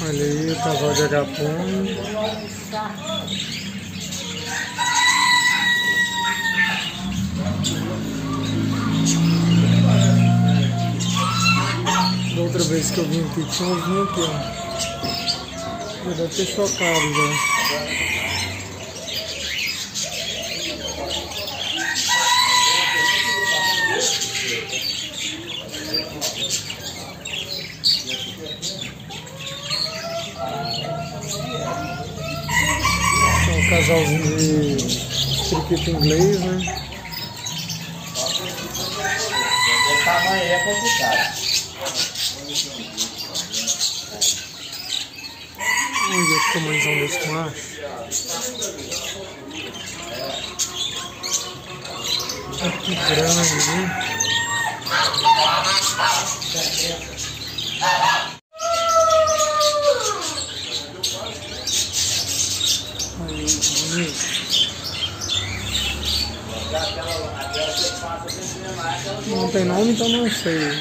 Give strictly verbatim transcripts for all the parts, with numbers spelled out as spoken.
Olha aí o casal de agapone. Da outra vez que eu vim aqui tinha uns vinhos aqui, ó. Já deve ter chocado já. Um casalzinho de periquito inglês, né? Esse tamanho é complicado. Olha que tamanhozão desse macho. Olha que grande, viu? Aí, bonito. Não tem nome, então não sei.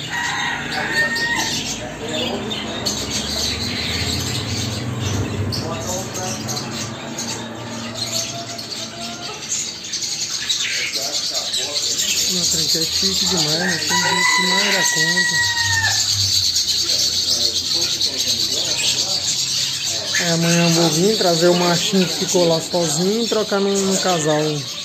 Não, trem que é chique demais, né? Tem gente que mais era conta. É, amanhã eu vou vir trazer o machinho que ficou lá sozinho e trocar no, no casal.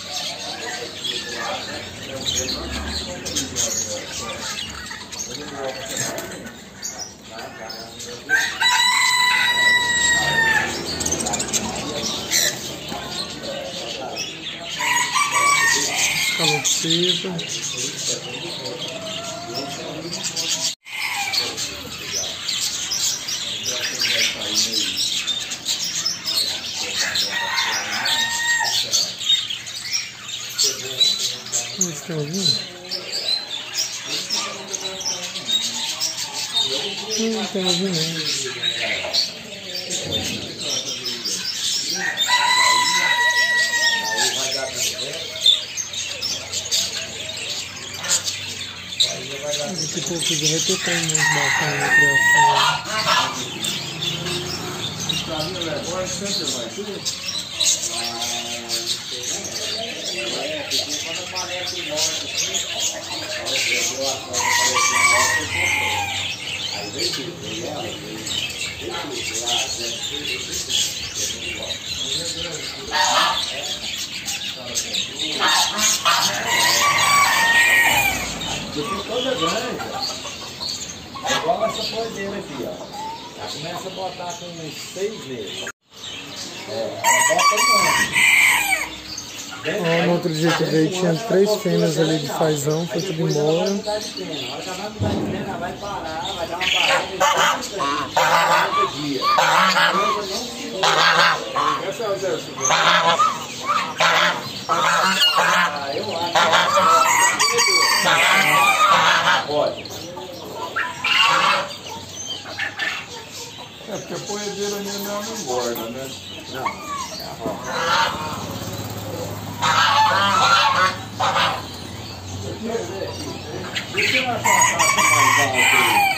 Calopsita. Esse que é o vinho? Não tem o vinho não. Daqui a pouco já vai ter trem nos balcões da criação. Esse caminho é agora sempre vai tudo. É, porque quando aparece morte assim, eu acordo aparecendo morte, eu comprei. Aí veio tudo, veio ela, veio tudo, veio a gente, veio tudo, veio toda grande, é igual essa poedeira aqui, ó. Ela começa a botar com uns seis meses. É, ela bota um ano. Ó, no outro dia que veio tinha três fêmeas ali de fazão, foi tudo embora. Na hora que ela vai mudar de pena, ela vai parar, vai dar uma parada e vai parar outro dia. A coisa não segura. Essa é o Zé Ah, eu acho. Pode. É porque a poedeira mesmo ela não engorda, né? Não. É a roça. Deixa eu achar a caixa mais alta aí.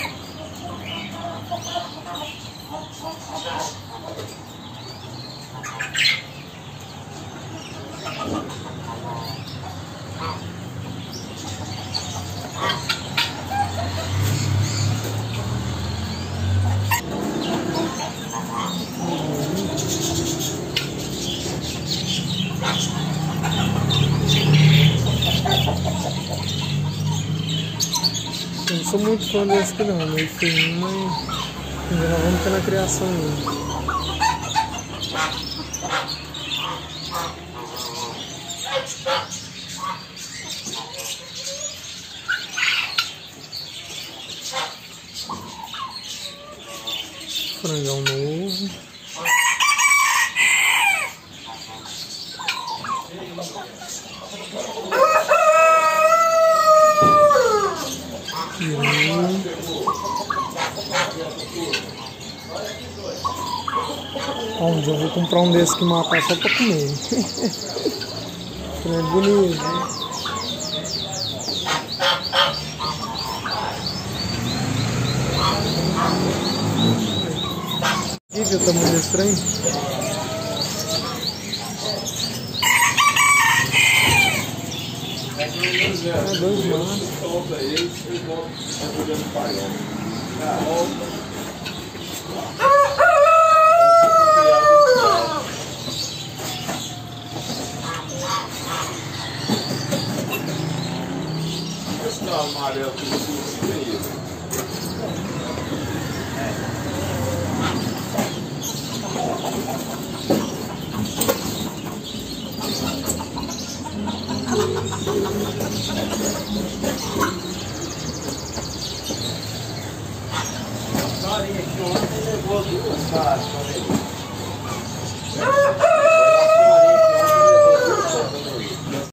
Eu não sou muito fã desse aqui não, meio feio, mas ainda nós vamos ter na criação ainda. Frangão novo. Onde eu vou comprar um desse que matar só pra comer. É bonito, né? que é o tamanho desse trem? É dois mano. Solta ele, vocês vão jogando paiol. Volta. Esse sinal amarelo que você usa aí. Carinha que ontem levou duas caras.